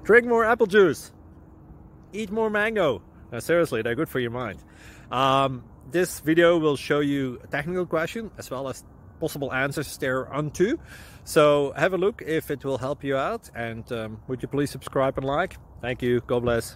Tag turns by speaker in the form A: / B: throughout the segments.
A: Drink more apple juice. Eat more mango. No, seriously, they're good for your mind. This video will show you a technical question as well as possible answers thereunto. So have a look if it will help you out, and would you please subscribe and like? Thank you. God bless.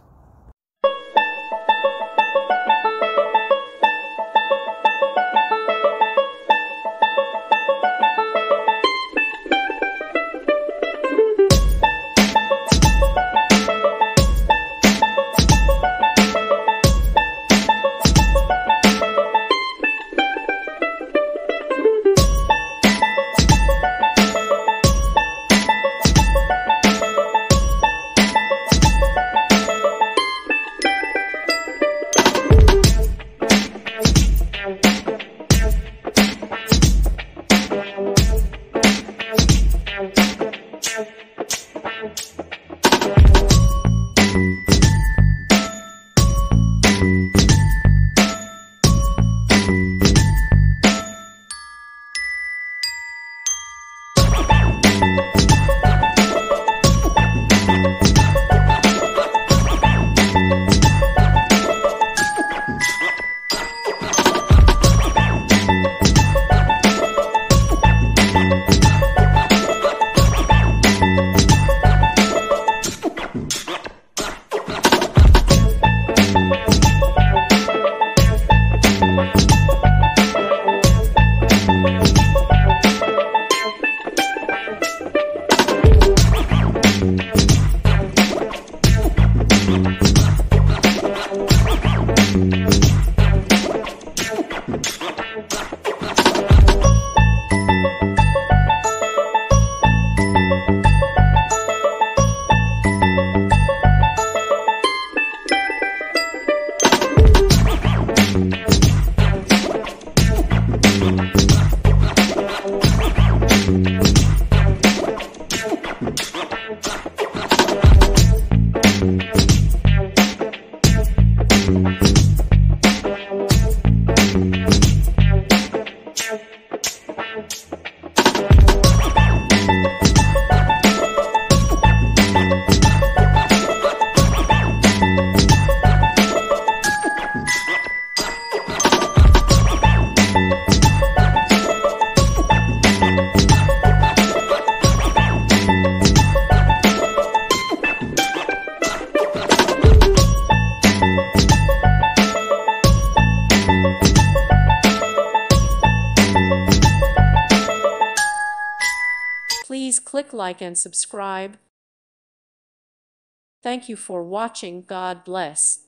B: Please click like and subscribe. Thank you for watching. God bless.